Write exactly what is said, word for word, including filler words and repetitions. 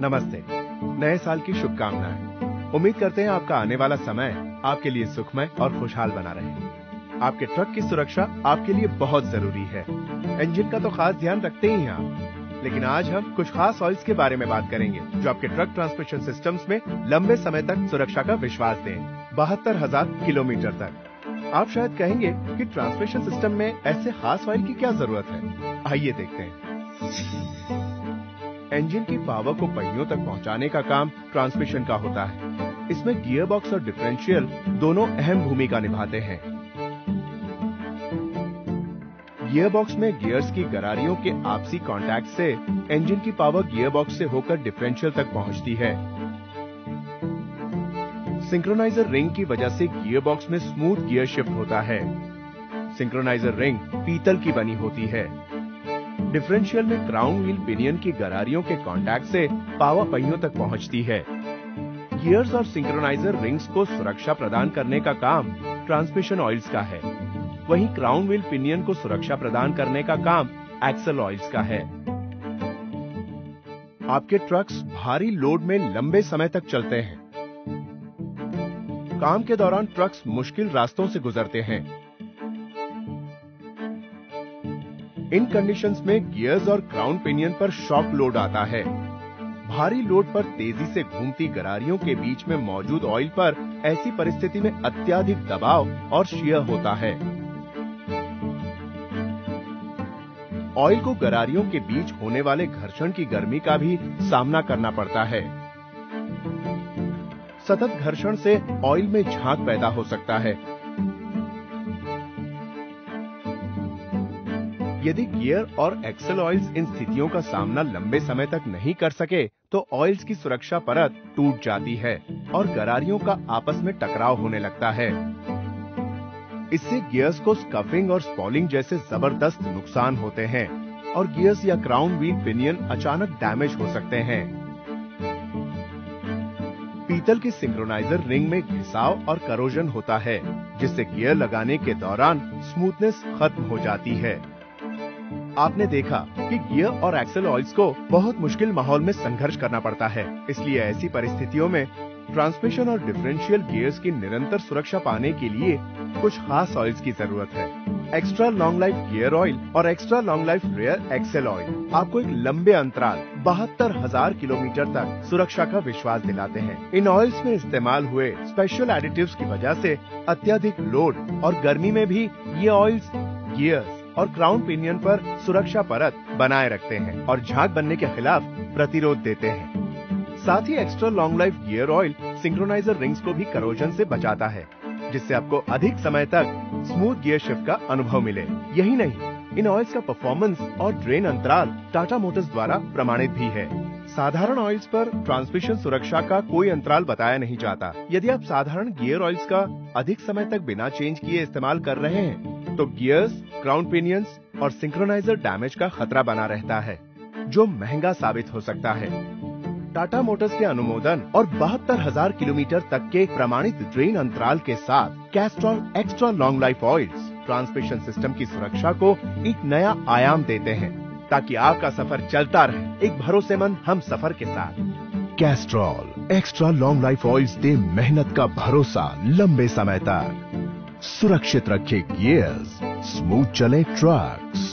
नमस्ते। नए साल की शुभकामनाएं। उम्मीद करते हैं आपका आने वाला समय आपके लिए सुखमय और खुशहाल बना रहे। आपके ट्रक की सुरक्षा आपके लिए बहुत जरूरी है। इंजन का तो खास ध्यान रखते ही हैं आप, लेकिन आज हम कुछ खास ऑयल्स के बारे में बात करेंगे जो आपके ट्रक ट्रांसमिशन सिस्टम्स में लंबे समय तक सुरक्षा का विश्वास दें, बहत्तर हजार किलोमीटर तक। आप शायद कहेंगे कि ट्रांसमिशन सिस्टम में ऐसे खास ऑयल की क्या जरूरत है। आइए देखते हैं। इंजन की पावर को पहियों तक पहुंचाने का काम ट्रांसमिशन का होता है। इसमें गियर बॉक्स और डिफरेंशियल दोनों अहम भूमिका निभाते हैं। गियर बॉक्स में गियर्स की गरारियों के आपसी कांटेक्ट से इंजन की पावर गियर बॉक्स से होकर डिफरेंशियल तक पहुंचती है। सिंक्रोनाइजर रिंग की वजह से गियर बॉक्स में स्मूथ गियर शिफ्ट होता है। सिंक्रोनाइजर रिंग पीतल की बनी होती है। डिफरेंशियल में क्राउन व्हील पिनियन की गरारियों के कांटेक्ट से पावर पहियों तक पहुंचती है। गियर्स और सिंक्रोनाइजर रिंग्स को सुरक्षा प्रदान करने का काम ट्रांसमिशन ऑयल्स का है। वहीं क्राउन व्हील पिनियन को सुरक्षा प्रदान करने का काम एक्सल ऑयल्स का है। आपके ट्रक्स भारी लोड में लंबे समय तक चलते हैं। काम के दौरान ट्रक्स मुश्किल रास्तों से गुजरते हैं। इन कंडीशंस में गियर्स और क्राउन पिनियन पर शॉक लोड आता है। भारी लोड पर तेजी से घूमती गरारियों के बीच में मौजूद ऑयल पर ऐसी परिस्थिति में अत्यधिक दबाव और शियर होता है। ऑयल को गरारियों के बीच होने वाले घर्षण की गर्मी का भी सामना करना पड़ता है। सतत घर्षण से ऑयल में झाग पैदा हो सकता है। यदि गियर और एक्सल ऑयल्स इन स्थितियों का सामना लंबे समय तक नहीं कर सके तो ऑयल्स की सुरक्षा परत टूट जाती है और गरारियों का आपस में टकराव होने लगता है। इससे गियर्स को स्कफिंग और स्पॉलिंग जैसे जबरदस्त नुकसान होते हैं और गियर्स या क्राउन व्हील पिनियन अचानक डैमेज हो सकते हैं। पीतल की सिंक्रोनाइजर रिंग में घिसाव और करोजन होता है, जिससे गियर लगाने के दौरान स्मूथनेस खत्म हो जाती है। आपने देखा कि गियर और एक्सल ऑयल्स को बहुत मुश्किल माहौल में संघर्ष करना पड़ता है। इसलिए ऐसी परिस्थितियों में ट्रांसमिशन और डिफरेंशियल गियर्स की निरंतर सुरक्षा पाने के लिए कुछ खास ऑयल्स की जरूरत है। Extra long life gear oil और extra long life rear axle oil आपको एक लंबे अंतराल बहत्तर हजार किलोमीटर तक सुरक्षा का विश्वास दिलाते हैं। इन ऑयल्स में इस्तेमाल हुए स्पेशल एडिटिव्स की वजह से अत्यधिक लोड और गर्मी में भी ये ऑयल्स गियर्स और क्राउन पिनियन पर सुरक्षा परत बनाए रखते हैं और झाग बनने के खिलाफ प्रतिरोध देते हैं। साथ ही extra long life gear oil synchroniser rings को भी करोजन से बचाता है, जिससे आपको अधिक समय तक स्मूथ गियर शिफ्ट का अनुभव मिले। यही नहीं, इन ऑयल्स का परफॉर्मेंस और ड्रेन अंतराल टाटा मोटर्स द्वारा प्रमाणित भी है। साधारण ऑयल्स पर ट्रांसमिशन सुरक्षा का कोई अंतराल बताया नहीं जाता। यदि आप साधारण गियर ऑयल्स का अधिक समय तक बिना चेंज किए इस्तेमाल कर रहे हैं तो गियर्स, क्राउन पिनियंस और सिंक्रोनाइजर डैमेज का खतरा बना रहता है, जो महंगा साबित हो सकता है। टाटा मोटर्स के अनुमोदन और बहत्तर हजार किलोमीटर तक के प्रमाणित ड्रेन अंतराल के साथ Castrol extra long life oils transmission system की सुरक्षा को एक नया आयाम देते हैं, ताकि आपका सफर चलता रहे एक भरोसेमंद हम सफर के साथ। Castrol extra long life oils दे मेहनत का भरोसा लंबे समय तक। सुरक्षित रखे गियर्स, स्मूथ चले ट्रक्स।